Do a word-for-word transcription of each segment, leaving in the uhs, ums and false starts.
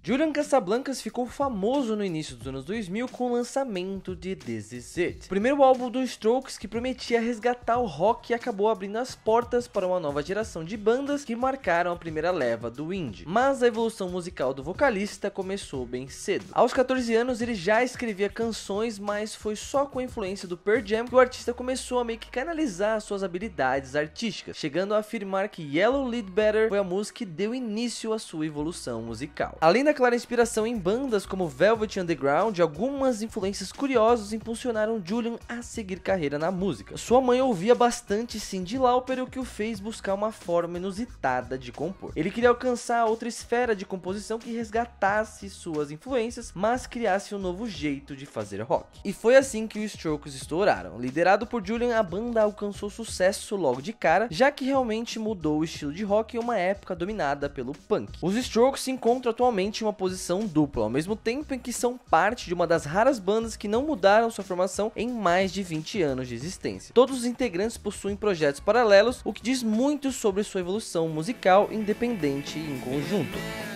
Julian Casablancas ficou famoso no início dos anos dois mil com o lançamento de This Is It, o primeiro álbum dos Strokes que prometia resgatar o rock e acabou abrindo as portas para uma nova geração de bandas que marcaram a primeira leva do indie. Mas a evolução musical do vocalista começou bem cedo. Aos quatorze anos ele já escrevia canções, mas foi só com a influência do Pearl Jam que o artista começou a meio que canalizar suas habilidades artísticas, chegando a afirmar que Yellow Lead Better foi a música que deu início à sua evolução musical. Além da clara inspiração em bandas como Velvet Underground, algumas influências curiosas impulsionaram Julian a seguir carreira na música. Sua mãe ouvia bastante Cyndi Lauper, o que o fez buscar uma forma inusitada de compor. Ele queria alcançar outra esfera de composição que resgatasse suas influências, mas criasse um novo jeito de fazer rock. E foi assim que os Strokes estouraram. Liderado por Julian, a banda alcançou sucesso logo de cara, já que realmente mudou o estilo de rock em uma época dominada pelo punk. Os Strokes se encontram atualmente em uma posição dupla, ao mesmo tempo em que são parte de uma das raras bandas que não mudaram sua formação em mais de vinte anos de existência. Todos os integrantes possuem projetos paralelos, o que diz muito sobre sua evolução musical independente e em conjunto.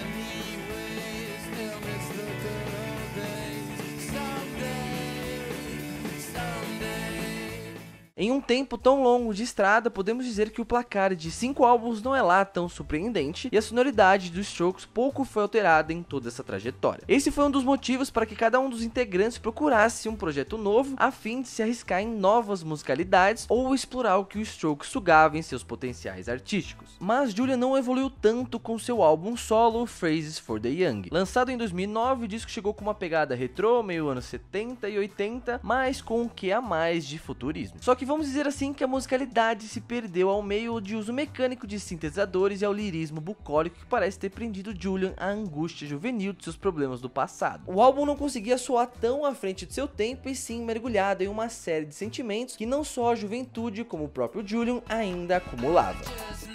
Em um tempo tão longo de estrada, podemos dizer que o placar de cinco álbuns não é lá tão surpreendente e a sonoridade dos Strokes pouco foi alterada em toda essa trajetória. Esse foi um dos motivos para que cada um dos integrantes procurasse um projeto novo a fim de se arriscar em novas musicalidades ou explorar o que o Strokes sugava em seus potenciais artísticos. Mas Julian não evoluiu tanto com seu álbum solo Phrases for the Young. Lançado em dois mil e nove, o disco chegou com uma pegada retrô, meio anos setenta e oitenta, mas com um quê a mais de futurismo. Só que vamos dizer assim que a musicalidade se perdeu ao meio de uso mecânico de sintetizadores e ao lirismo bucólico que parece ter prendido Julian à angústia juvenil de seus problemas do passado. O álbum não conseguia soar tão à frente de seu tempo e sim mergulhado em uma série de sentimentos que não só a juventude como o próprio Julian ainda acumulava.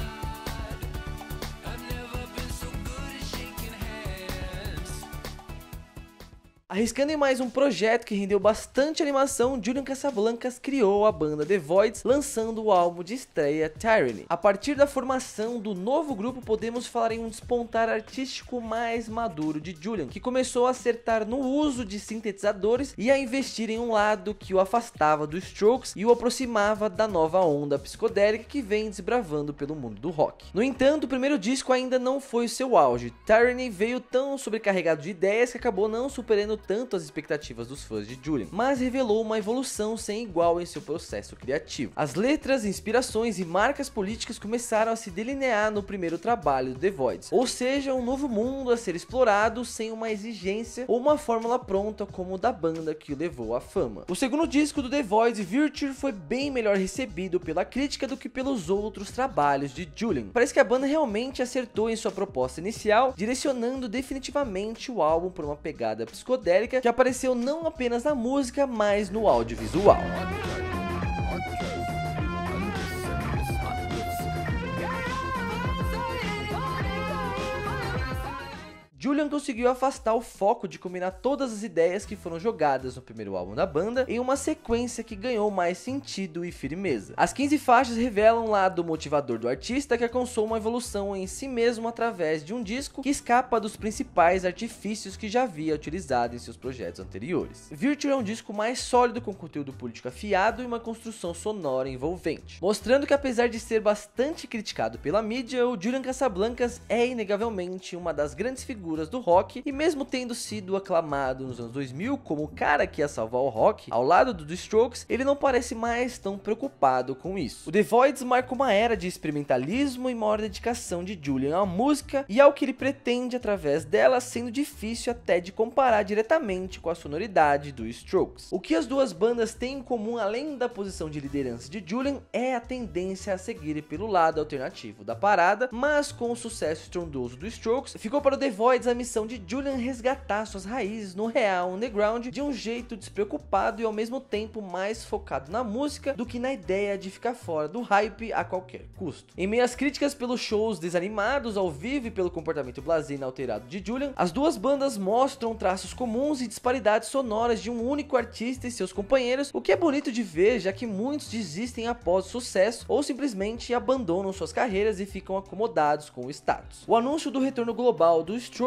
Arriscando em mais um projeto que rendeu bastante animação, Julian Casablancas criou a banda The Voids, lançando o álbum de estreia Tyranny. A partir da formação do novo grupo, podemos falar em um despontar artístico mais maduro de Julian, que começou a acertar no uso de sintetizadores e a investir em um lado que o afastava dos Strokes e o aproximava da nova onda psicodélica que vem desbravando pelo mundo do rock. No entanto, o primeiro disco ainda não foi o seu auge. Tyranny veio tão sobrecarregado de ideias que acabou não superando tanto as expectativas dos fãs de Julian, mas revelou uma evolução sem igual em seu processo criativo. As letras, inspirações e marcas políticas começaram a se delinear no primeiro trabalho do The Voids, ou seja, um novo mundo a ser explorado sem uma exigência ou uma fórmula pronta como o da banda que o levou à fama. O segundo disco do The Voids, Virtue, foi bem melhor recebido pela crítica do que pelos outros trabalhos de Julian. Parece que a banda realmente acertou em sua proposta inicial, direcionando definitivamente o álbum por uma pegada psicodélica que apareceu não apenas na música, mas no audiovisual. Julian conseguiu afastar o foco de combinar todas as ideias que foram jogadas no primeiro álbum da banda em uma sequência que ganhou mais sentido e firmeza. As quinze faixas revelam o lado motivador do artista que alcançou uma evolução em si mesmo através de um disco que escapa dos principais artifícios que já havia utilizado em seus projetos anteriores. Virtue é um disco mais sólido com conteúdo político afiado e uma construção sonora envolvente, mostrando que apesar de ser bastante criticado pela mídia, o Julian Casablancas é inegavelmente uma das grandes figuras do rock e mesmo tendo sido aclamado nos anos dois mil como o cara que ia salvar o rock, ao lado do The Strokes, ele não parece mais tão preocupado com isso. O The Voids marca uma era de experimentalismo e maior dedicação de Julian à música e ao que ele pretende através dela, sendo difícil até de comparar diretamente com a sonoridade do Strokes. O que as duas bandas têm em comum, além da posição de liderança de Julian, é a tendência a seguir pelo lado alternativo da parada, mas com o sucesso estrondoso do Strokes, ficou para o The Voids a missão de Julian resgatar suas raízes no real underground de um jeito despreocupado e ao mesmo tempo mais focado na música do que na ideia de ficar fora do hype a qualquer custo. Em meio às críticas pelos shows desanimados ao vivo e pelo comportamento blasé e inalterado de Julian, as duas bandas mostram traços comuns e disparidades sonoras de um único artista e seus companheiros, o que é bonito de ver, já que muitos desistem após o sucesso ou simplesmente abandonam suas carreiras e ficam acomodados com o status. O anúncio do retorno global do Strokes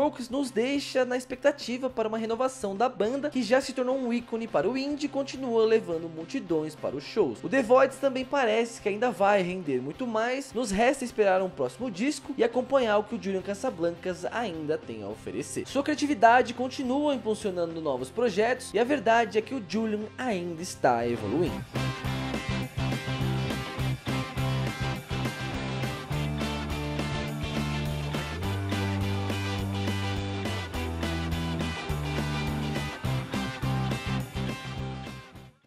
Strokes nos deixa na expectativa para uma renovação da banda, que já se tornou um ícone para o indie e continua levando multidões para os shows. O The Voids também parece que ainda vai render muito mais, nos resta esperar um próximo disco e acompanhar o que o Julian Casablancas ainda tem a oferecer. Sua criatividade continua impulsionando novos projetos e a verdade é que o Julian ainda está evoluindo.